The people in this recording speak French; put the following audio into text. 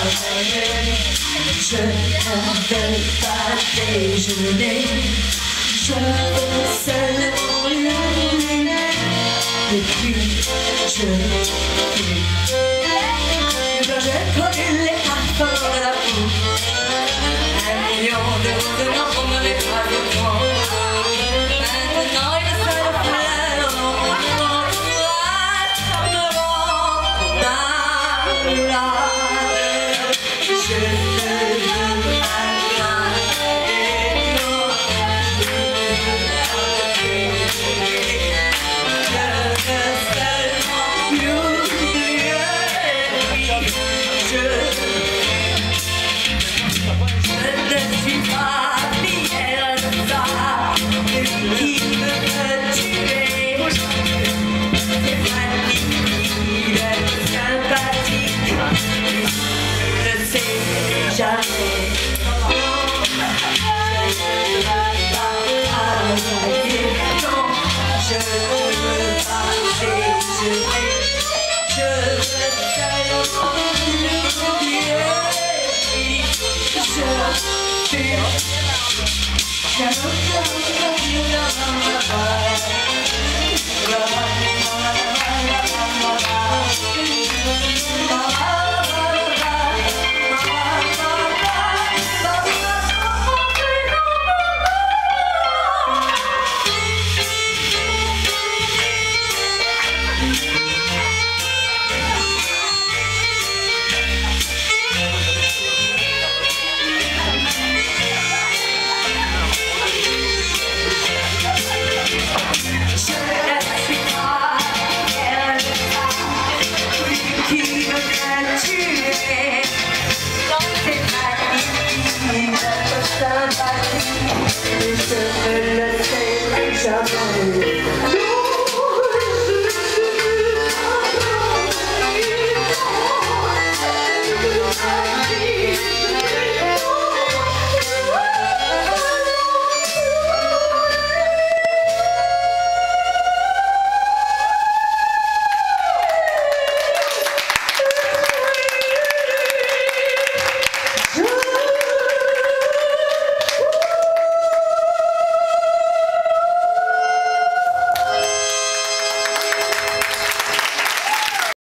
travailler. Je n'avais pas déjeuné. Je veux seulement l'une. Et puis je j'ai connu les parfums de la boue. 1 million d'euros de non, on n'avait pas de temps. Maintenant il est seul fleur dans mon entourage me rend malade. Je ne veux pas et non, je veux seulement l'oublier. Je ne suis pas fière de ça, de qui me veut tuer. C'est magnifique, sympathique, je ne sais jamais. Je ne veux pas travailler, non, je ne veux pas déjeuner. Je veux seulement l'oublier. Je ne le sais jamais.